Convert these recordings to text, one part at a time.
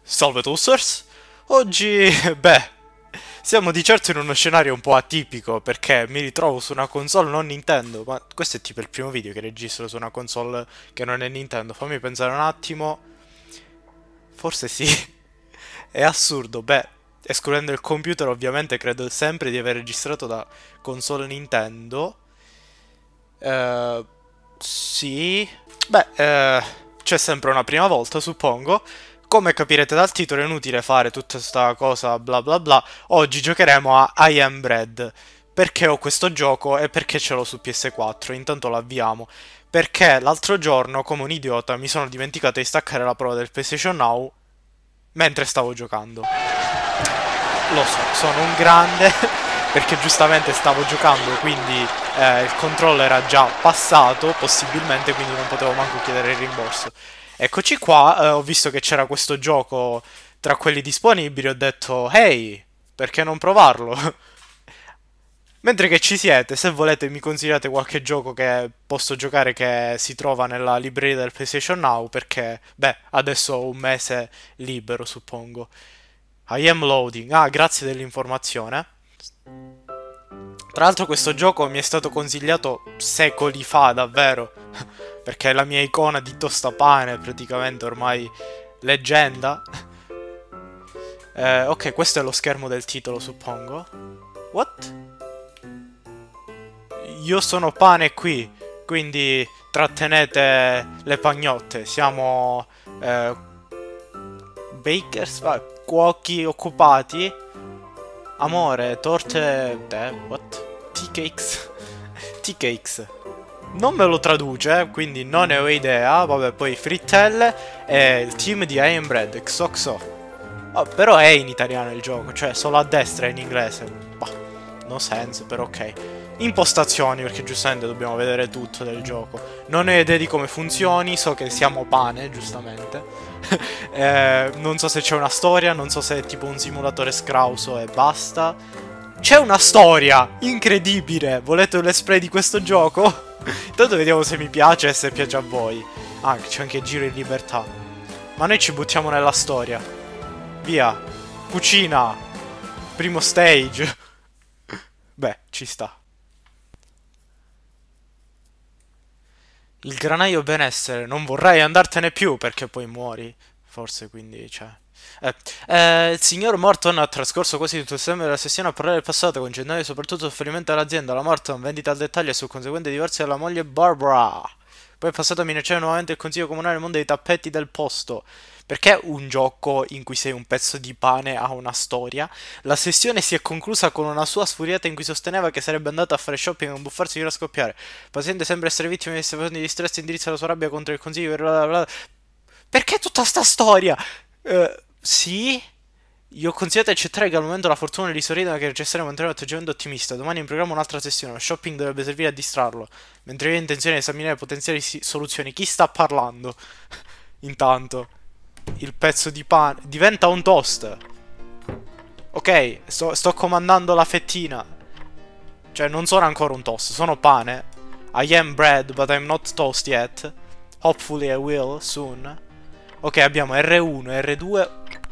Salve Toasters! Oggi, beh, siamo di certo in uno scenario un po' atipico perché mi ritrovo su una console non Nintendo, ma questo è tipo il primo video che registro su una console che non è Nintendo. Fammi pensare un attimo. Forse sì. È assurdo, beh, escludendo il computer ovviamente credo sempre di aver registrato da console Nintendo. Eh, sì. Beh, c'è sempre una prima volta, suppongo. Come capirete dal titolo è inutile fare tutta questa cosa bla bla bla. Oggi giocheremo a I Am Bread. Perché ho questo gioco e perché ce l'ho su PS4. Intanto l'avviamo. Perché l'altro giorno, come un idiota, mi sono dimenticato di staccare la prova del PlayStation Now mentre stavo giocando. Lo so, sono un grande perché giustamente stavo giocando, quindi il controllo era già passato, possibilmente, quindi non potevo manco chiedere il rimborso. Eccoci qua, ho visto che c'era questo gioco tra quelli disponibili, ho detto, hey, perché non provarlo? Mentre che ci siete, se volete mi consigliate qualche gioco che posso giocare che si trova nella libreria del PlayStation Now, perché, beh, adesso ho un mese libero, suppongo. I am loading. Ah, grazie dell'informazione. Tra l'altro questo gioco mi è stato consigliato secoli fa, davvero. Perché è la mia icona di tostapane, praticamente ormai leggenda. Ok, questo è lo schermo del titolo, suppongo. What? Io sono pane qui, quindi trattenete le pagnotte. Siamo bakers, cuochi occupati. Amore, torte... what? Tea cakes? Tea cakes. Non me lo traduce, quindi non ne ho idea. Vabbè, poi frittelle e il team di I Am Bread, XOXO. Oh, però è in italiano il gioco, cioè solo a destra è in inglese. Bah, no sense, però ok. Impostazioni, perché giustamente dobbiamo vedere tutto del gioco. Non ho idea di come funzioni, so che siamo pane, giustamente. Non so se c'è una storia, non so se è tipo un simulatore scrauso e basta. C'è una storia! Incredibile! Volete un let's play di questo gioco? Intanto vediamo se mi piace e se piace a voi. Ah, c'è anche Giro in libertà. Ma noi ci buttiamo nella storia. Via. Cucina. Primo stage. Beh, ci sta. Il granaio benessere. Non vorrei andartene più perché poi muori. Forse quindi, cioè... il signor Morton ha trascorso quasi tutto il tempo della sessione a parlare del passato, concedendo soprattutto sofferimento all'azienda. La Morton, vendita al dettaglio e sul conseguente divorzio della moglie Barbara. Poi è passato a minacciare nuovamente il consiglio comunale nel mondo dei tappeti del posto. Perché un gioco in cui sei un pezzo di pane ha una storia? La sessione si è conclusa con una sua sfuriata in cui sosteneva che sarebbe andata a fare shopping e non buffarsi fino a scoppiare. Il paziente sembra essere vittima di stagioni di stress e indirizza la sua rabbia contro il consiglio. Perché tutta sta storia? Sì? Io ho consigliato di accettare che al momento la fortuna gli sorride, ma che è necessario mantenere un atteggiamento ottimista. Domani in programma un'altra sessione. Lo shopping dovrebbe servire a distrarlo. Mentre io ho intenzione di esaminare potenziali soluzioni. Chi sta parlando? Intanto. Il pezzo di pane. Diventa un toast. Ok, sto comandando la fettina. Cioè, non sono ancora un toast, sono pane. I am bread, but I'm not toast yet. Hopefully I will, soon. Ok, abbiamo R1, R2.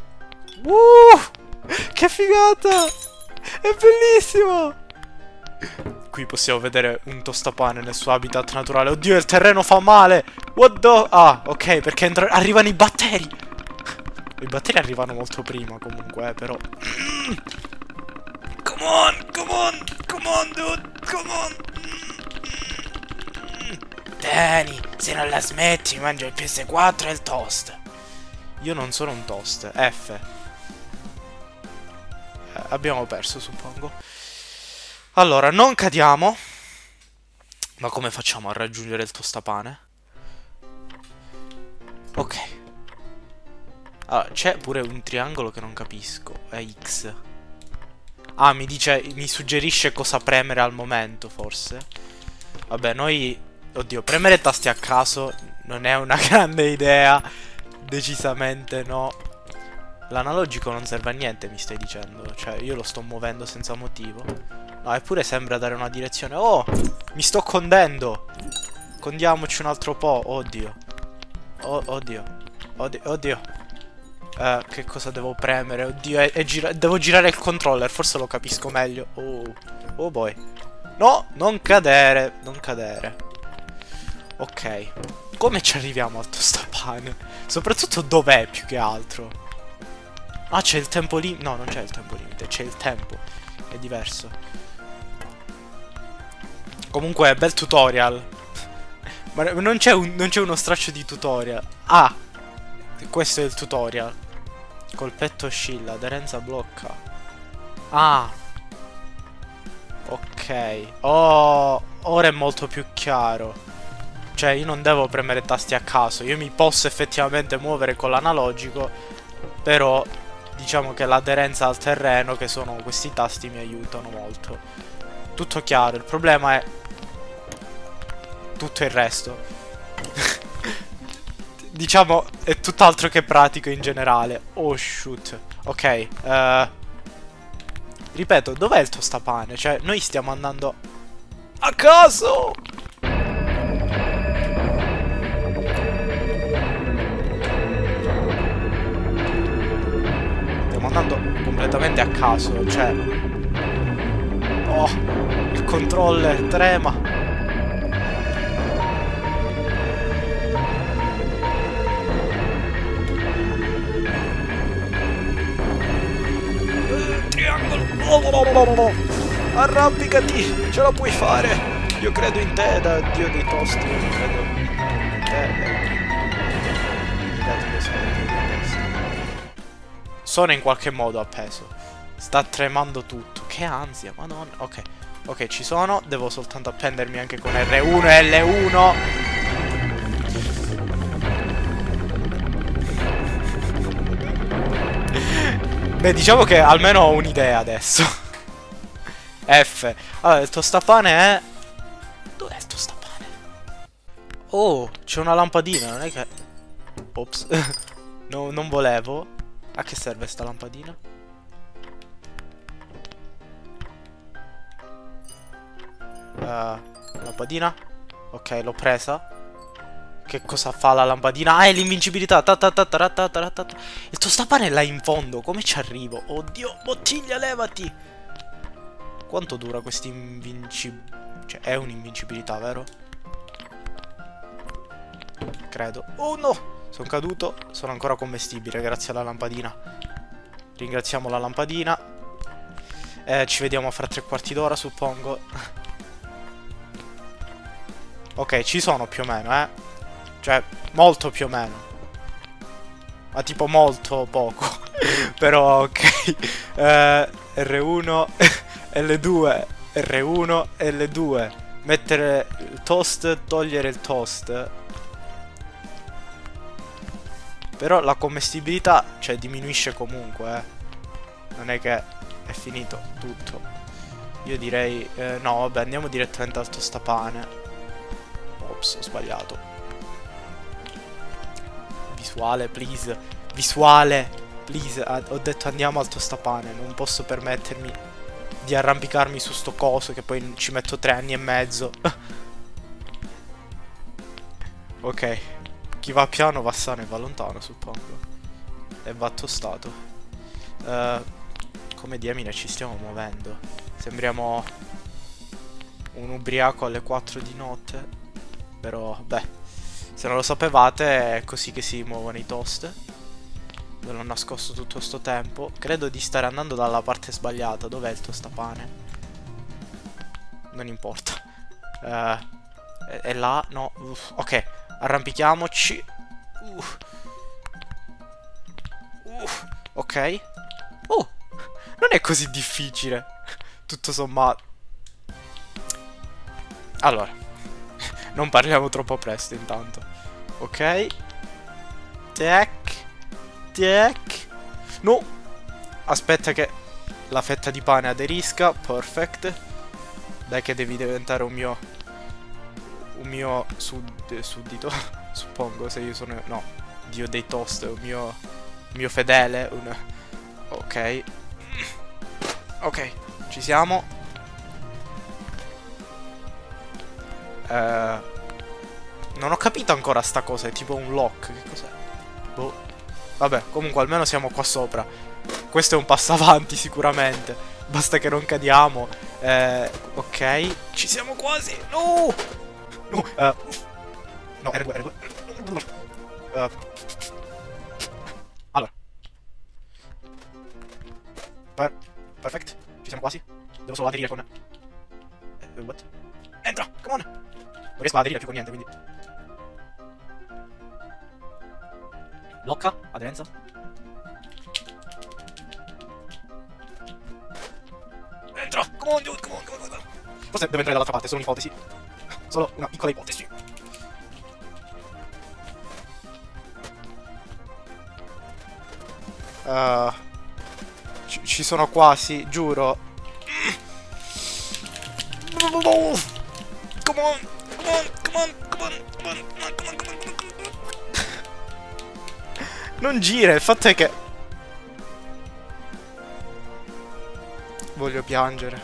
Che figata! È bellissimo! Qui possiamo vedere un tostapane nel suo habitat naturale. Oddio, il terreno fa male! What the... Ah, ok, perché arrivano i batteri! I batteri arrivano molto prima comunque, però... Come on, come on, come on, dude, come on! Dani, se non la smetti, mangia il PS4 e il toast. Io non sono un toast. F. Abbiamo perso, suppongo. Allora, non cadiamo. Ma come facciamo a raggiungere il tostapane? Ok. Allora, c'è pure un triangolo che non capisco. È X. Ah, mi suggerisce cosa premere al momento, forse. Vabbè, noi... Oddio, premere tasti a caso non è una grande idea. Decisamente no. L'analogico non serve a niente, mi stai dicendo. Cioè, io lo sto muovendo senza motivo. No, eppure sembra dare una direzione. Oh, mi sto condendo. Condiamoci un altro po'. Oddio. Oddio. Oddio. Che cosa devo premere? Oddio, devo girare il controller, forse lo capisco meglio. Oh boy. No, non cadere, non cadere. Ok. Come ci arriviamo al tostapane? Soprattutto dov'è più che altro? Ah, c'è il tempo limite. No, non c'è il tempo limite, c'è il tempo. È diverso. Comunque, bel tutorial. Ma non c'è uno straccio di tutorial. Ah, questo è il tutorial. Colpetto oscilla, aderenza blocca. Ah, ok. Oh, ora è molto più chiaro. Cioè, io non devo premere tasti a caso. Io mi posso effettivamente muovere con l'analogico. Però, diciamo che l'aderenza al terreno, che sono questi tasti, mi aiutano molto. Tutto chiaro. Il problema è tutto il resto. Diciamo, è tutt'altro che pratico in generale. Oh, shoot. Ok, ripeto, dov'è il tostapane? Cioè, noi stiamo andando a caso! Stiamo andando completamente a caso, cioè... Oh, il controller trema. Triangolo. Arrampicati, ce la puoi fare. Io credo in te, da dio dei tosti. Io credo in te. Sono in qualche modo appeso. Sta tremando tutto. Che ansia, madonna. Ok, ok, ci sono. Devo soltanto appendermi anche con R1 e L1. Beh, diciamo che almeno ho un'idea adesso. F. Allora, il tostapane è... Dov'è il tostapane? Oh, c'è una lampadina, non è che... Ops. No, non volevo. A che serve sta lampadina? Lampadina? Ok, l'ho presa. Che cosa fa la lampadina? Ah, è l'invincibilità. Il tostapane è là in fondo. Come ci arrivo? Oddio, bottiglia, levati. Quanto dura questa invincibilità? Cioè, è un'invincibilità, vero? Credo. Oh no! Sono caduto. Sono ancora commestibile grazie alla lampadina. Ringraziamo la lampadina. Ci vediamo fra 3/4 d'ora, suppongo. Ok, ci sono più o meno, Cioè, molto più o meno. Ma tipo molto poco. Però, ok. R1, L2, R1, L2. Mettere il toast, togliere il toast. Però la commestibilità, cioè, diminuisce comunque, Non è che è finito tutto. Io direi... no, vabbè, andiamo direttamente al tostapane. Ops, ho sbagliato. Visuale, please. Visuale, please. Ho detto andiamo al tostapane. Non posso permettermi di arrampicarmi su sto coso che poi ci metto 3 anni e mezzo. Ok. Chi va piano va sano e va lontano, suppongo. E va tostato. Come diamine ci stiamo muovendo. Sembriamo un ubriaco alle 4 di notte. Però, beh, se non lo sapevate, è così che si muovono i toast. Ve l'ho nascosto tutto sto tempo. Credo di stare andando dalla parte sbagliata. Dov'è il tostapane? Non importa. È là? No. Ok, arrampichiamoci. Ok. Oh, non è così difficile. Tutto sommato. Allora, non parliamo troppo presto intanto. Ok. Tac. Tac. No. Aspetta che la fetta di pane aderisca. Perfect. Dai che devi diventare un mio suddito. Suppongo, se io sono... No, dio dei toast. Un mio fedele. Ok. Ok, ci siamo. Non ho capito ancora sta cosa. È tipo un lock. Che cos'è? Boh. Vabbè, comunque almeno siamo qua sopra. Questo è un passo avanti sicuramente. Basta che non cadiamo. Ok, ci siamo quasi. No! No, no, R2, R2. Allora. Perfect. Ci siamo quasi. Devo solo aderire con... what? Entra, come on! Non riesco ad aderire più con niente, quindi... Blocca, aderenza. Entra, come on, dude, come on, come on, come on. Forse devo entrare dall'altra parte, è solo un'ipotesi. Solo una piccola ipotesi. Ci sono quasi, giuro. Come on, come on, come on, come on, come on, come on, come on. Non gira, il fatto è che... Voglio piangere.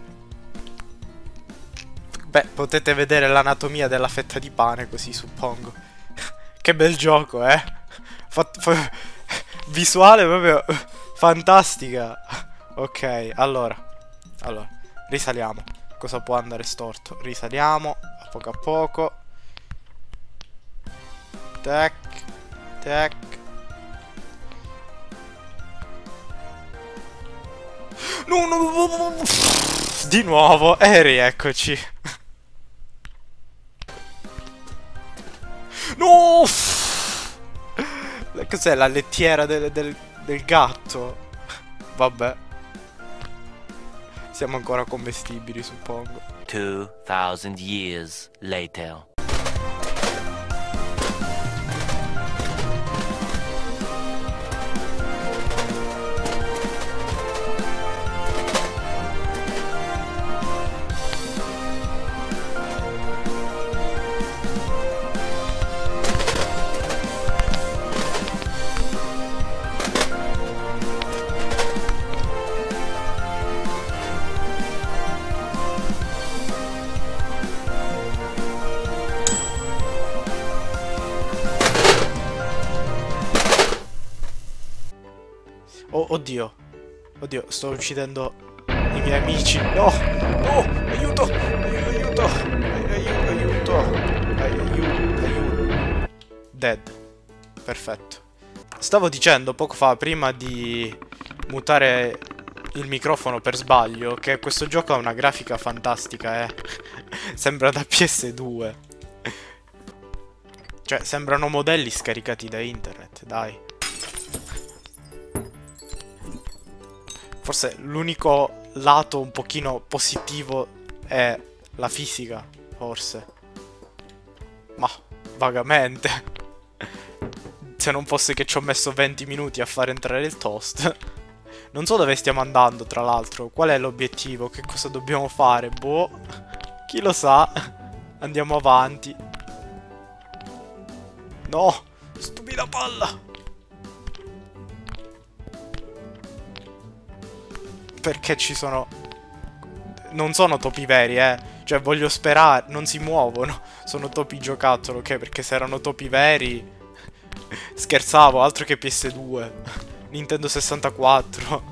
Beh, potete vedere l'anatomia della fetta di pane così, suppongo. Che bel gioco, eh? Visuale proprio fantastica. Ok, allora, risaliamo. Cosa può andare storto? Risaliamo a poco. Tac, tac. No. Di nuovo, e rieccoci. No! Cos'è la lettiera del gatto? Vabbè. Siamo ancora commestibili, suppongo. 2000 years later. Oh, oddio, sto uccidendo i miei amici. No, aiuto. Dead. Perfetto. Stavo dicendo poco fa, prima di mutare il microfono per sbaglio, che questo gioco ha una grafica fantastica, Sembra da PS2. Cioè, sembrano modelli scaricati da internet, dai. Forse l'unico lato un pochino positivo è la fisica, forse. Ma, vagamente. Se non fosse che ci ho messo 20 minuti a far entrare il toast. Non so dove stiamo andando, tra l'altro. Qual è l'obiettivo? Che cosa dobbiamo fare? Boh. Chi lo sa? Andiamo avanti. No! Stupida palla! Perché ci sono... Non sono topi veri, Cioè, voglio sperare... Non si muovono. Sono topi giocattolo, ok? Perché se erano topi veri... Scherzavo, altro che PS2. Nintendo 64.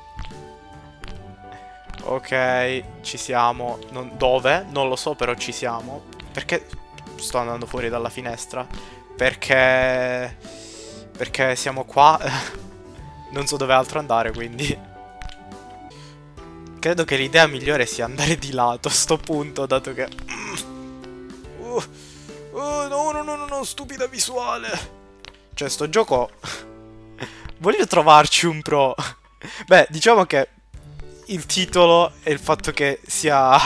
Ok, ci siamo. Dove? Non lo so, però ci siamo. Perché sto andando fuori dalla finestra? Perché siamo qua. Non so dove altro andare, quindi... Credo che l'idea migliore sia andare di lato a sto punto, dato che... no, stupida visuale. Cioè, sto gioco... Voglio trovarci un pro. Beh, diciamo che il titolo e il fatto che sia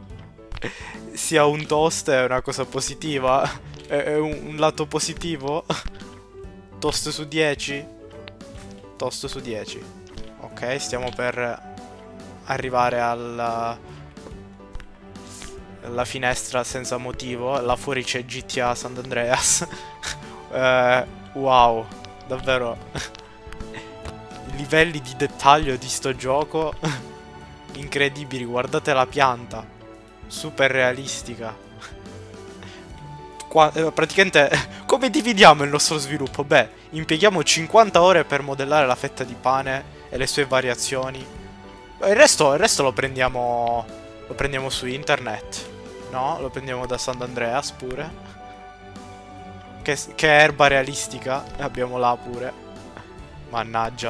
un toast è una cosa positiva. È un lato positivo. Toast su 10. Toast su 10. Ok, stiamo per arrivare alla finestra senza motivo. Là fuori c'è GTA San Andreas. Wow, davvero. I livelli di dettaglio di sto gioco incredibili. Guardate la pianta, super realistica. praticamente, come dividiamo il nostro sviluppo? Beh, impieghiamo 50 ore per modellare la fetta di pane e le sue variazioni. Il resto lo prendiamo su internet. No, lo prendiamo da Sant'Andreas pure. Che erba realistica abbiamo là pure. Mannaggia.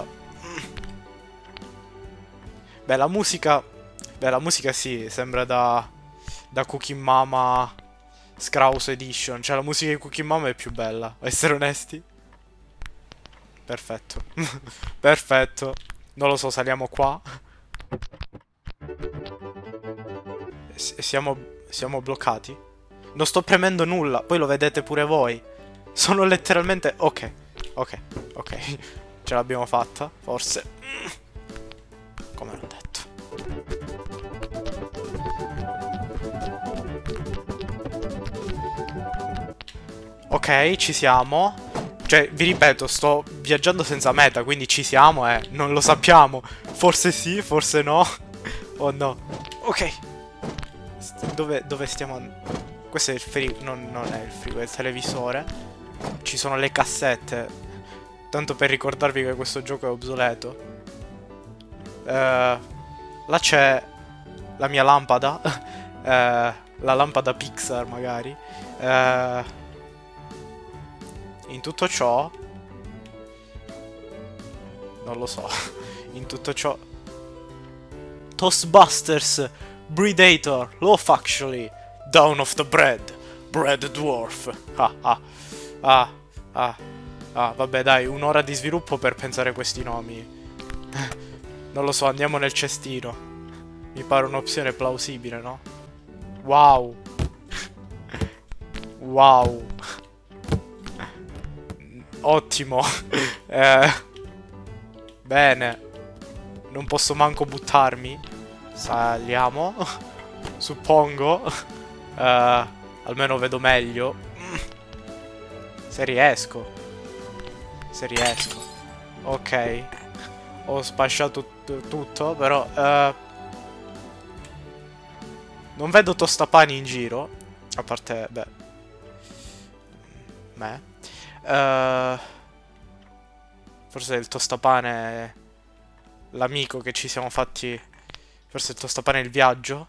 Beh, la musica sì, sembra da Cooking Mama Scrouse Edition. Cioè, la musica di Cooking Mama è più bella, a essere onesti. Perfetto. Perfetto. Non lo so, saliamo qua. Siamo bloccati? Non sto premendo nulla, poi lo vedete pure voi. Sono letteralmente... Ok, ok, ok. Ce l'abbiamo fatta, forse. Come l'ho detto. Ok, ci siamo. Cioè, vi ripeto, sto viaggiando senza meta, quindi ci siamo e non lo sappiamo. Forse sì, forse no. Oh no. Ok. Dove stiamo? Questo è il frigo. Non è il frigo, è il televisore. Ci sono le cassette. Tanto per ricordarvi che questo gioco è obsoleto. Là c'è la mia lampada. La lampada Pixar magari. In tutto ciò... Non lo so. In tutto ciò... Toastbusters, Predator, Love Actually, Dawn of the Bread, Bread Dwarf. Vabbè dai, un'ora di sviluppo per pensare questi nomi. Non lo so, andiamo nel cestino. Mi pare un'opzione plausibile, no? Wow. Wow. Ottimo. Bene. Non posso manco buttarmi. Saliamo. Suppongo. Almeno vedo meglio. Se riesco. Se riesco. Ok. Ho spasciato tutto, però... non vedo tostapani in giro. A parte... Beh. Me. Forse il tostapane... L'amico che ci siamo fatti... Forse il tostapane è il viaggio.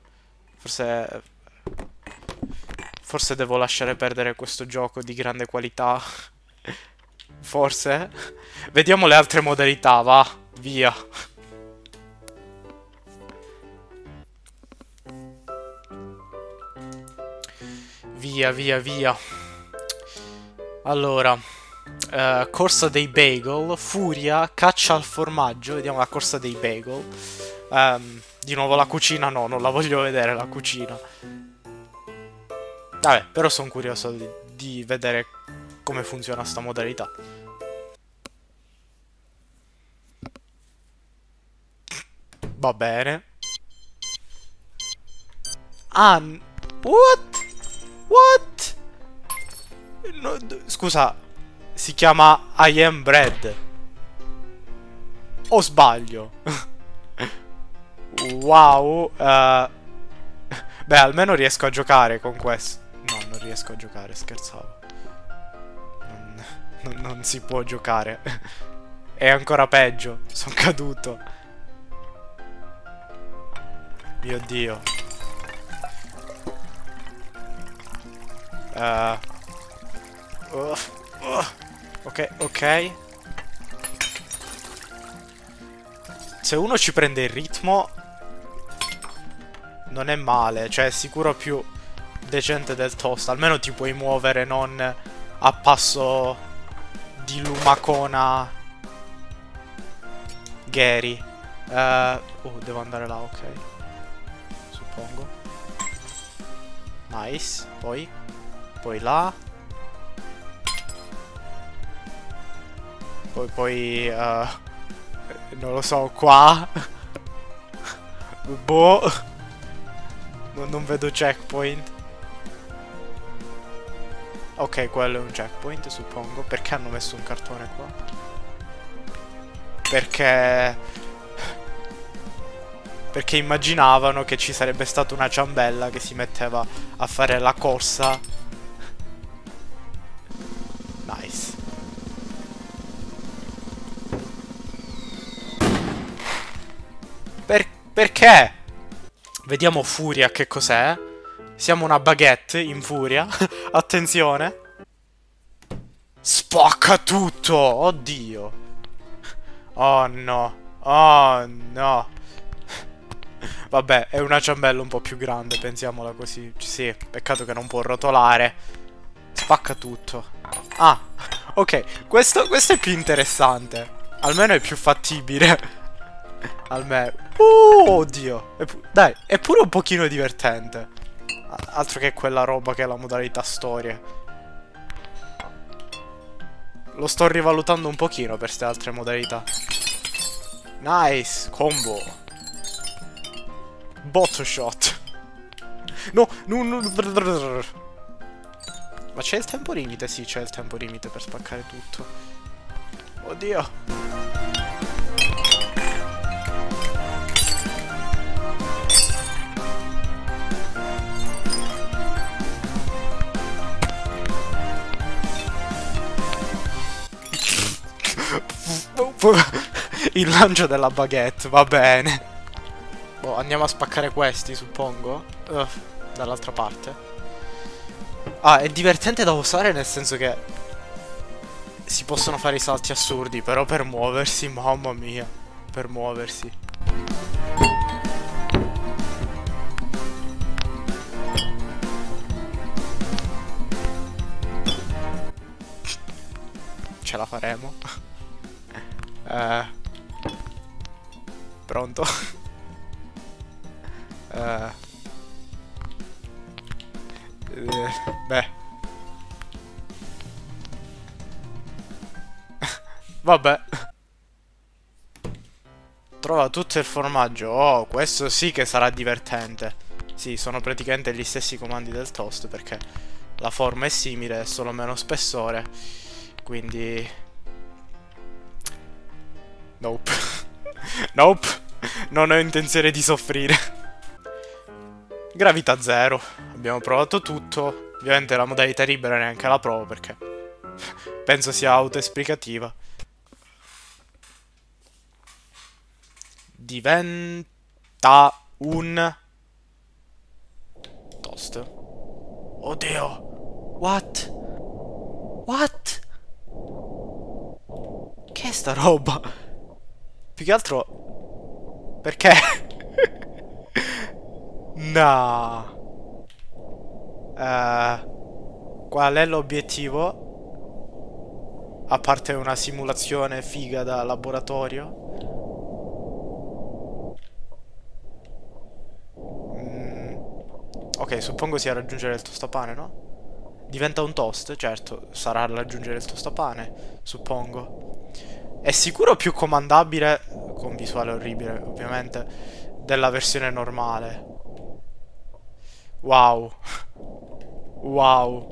Forse devo lasciare perdere questo gioco di grande qualità. Forse. Vediamo le altre modalità, va. Via. Via, via, via. Allora, corsa dei bagel, furia, caccia al formaggio. Vediamo la corsa dei bagel. Di nuovo la cucina, no, non la voglio vedere la cucina. Vabbè, però sono curioso di vedere come funziona sta modalità. Va bene. Ah, what? What? No, scusa, si chiama I Am Bread. O sbaglio? Wow. Beh, almeno riesco a giocare con questo. No, non riesco a giocare, scherzavo. Non si può giocare. È ancora peggio. Sono caduto. Mio Dio. Ok, ok. Se uno ci prende il ritmo non è male. Cioè è sicuro più decente del toast. Almeno ti puoi muovere non a passo di lumacona Gary. Devo andare là, ok. Suppongo. Nice. Poi là. Poi non lo so, qua. Boh. Non vedo checkpoint. Ok, quello è un checkpoint, suppongo. Perché hanno messo un cartone qua? Perché immaginavano che ci sarebbe stata una ciambella che si metteva a fare la corsa Perché? Vediamo Furia che cos'è. Siamo una baguette in Furia. Attenzione. Spacca tutto! Oddio. Oh no. Oh no. Vabbè, è una ciambella un po' più grande, pensiamola così. Sì, peccato che non può rotolare. Spacca tutto. Ah, ok, questo è più interessante. Almeno è più fattibile. Almeno. Oddio. Dai, è pure un pochino divertente. Altro che quella roba che è la modalità storia. Lo sto rivalutando un pochino per queste altre modalità. Nice, combo. Botto shot. No, no. Ma c'è il tempo limite? Sì, c'è il tempo limite per spaccare tutto. Oddio. Il lancio della baguette, va bene. Boh, andiamo a spaccare questi, suppongo. Dall'altra parte. Ah, è divertente da usare nel senso che si possono fare i salti assurdi, però per muoversi, mamma mia. Per muoversi. Ce la faremo. Pronto? Beh. Vabbè. Trova tutto il formaggio. Oh, questo sì che sarà divertente. Sì, sono praticamente gli stessi comandi del toast perché la forma è simile, è solo meno spessore. Quindi... Nope. Nope. Non ho intenzione di soffrire. Gravità zero. Abbiamo provato tutto. Ovviamente la modalità libera neanche la provo perché penso sia autoesplicativa. Diventa un toast. Oddio. What? What? Che è sta roba? Più che altro... Perché? No. Qual è l'obiettivo? A parte una simulazione figa da laboratorio. Ok, suppongo sia raggiungere il tostapane, no? Diventa un toast, certo. Sarà raggiungere il tostapane, suppongo. È sicuro più comandabile, con visuale orribile ovviamente, della versione normale. Wow. Wow.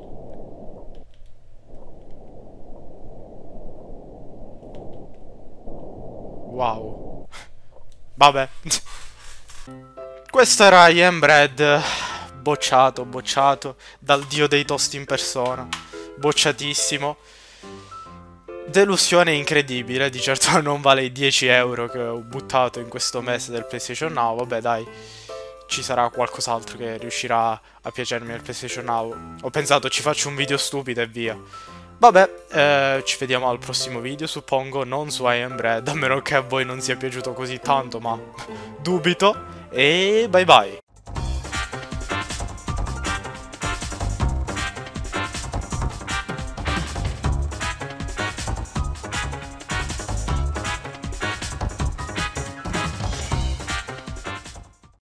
Wow. Vabbè. Questo era I Am Bread. Bocciato, bocciato dal dio dei toast in persona. Bocciatissimo. Delusione incredibile, di certo non vale i 10 euro che ho buttato in questo mese del PlayStation Now. Vabbè dai, ci sarà qualcos'altro che riuscirà a piacermi al PlayStation Now. Ho pensato ci faccio un video stupido e via. Vabbè, ci vediamo al prossimo video, suppongo, non su I Am Bread, a meno che a voi non sia piaciuto così tanto, ma dubito. E bye bye.